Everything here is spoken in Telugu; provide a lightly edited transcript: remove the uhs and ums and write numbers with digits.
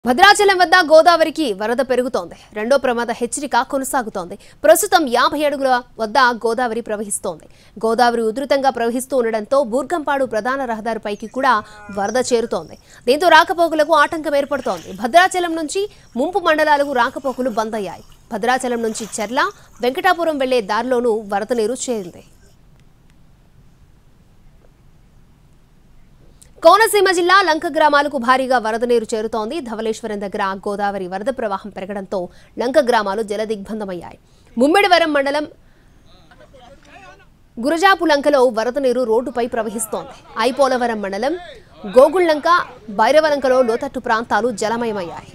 భద్రాచలం వద్ద గోదావరికి వరద పెరుగుతోంది. రెండో ప్రమాద హెచ్చరిక కొనసాగుతోంది. ప్రస్తుతం 50 అడుగుల వద్ద గోదావరి ప్రవహిస్తోంది. గోదావరి ఉధృతంగా ప్రవహిస్తూ ఉండడంతో బూర్గంపాడు ప్రధాన రహదారిపైకి కూడా వరద చేరుతోంది. దీంతో రాకపోకలకు ఆటంకం ఏర్పడుతోంది. భద్రాచలం నుంచి ముంపు మండలాలకు రాకపోకలు బంద్ అయ్యాయి. భద్రాచలం నుంచి చెర్ల, వెంకటాపురం వెళ్లే దారిలోనూ వరద నీరు చేరింది. కోనసీమ జిల్లా లంక గ్రామాలకు భారీగా వరద నీరు చేరుతోంది. ధవళేశ్వరం దగ్గర గోదావరి వరద ప్రవాహం పెరగడంతో లంక గ్రామాలు జలదిగ్బంధమయ్యాయి. ముమ్మిడివరం మండలం గురజాపు లంకలో వరద నీరు రోడ్డుపై ప్రవహిస్తోంది. ఐపోలవరం మండలం గోగుళ్లంక, భైరవలంకలో లోతట్టు ప్రాంతాలు జలమయమయ్యాయి.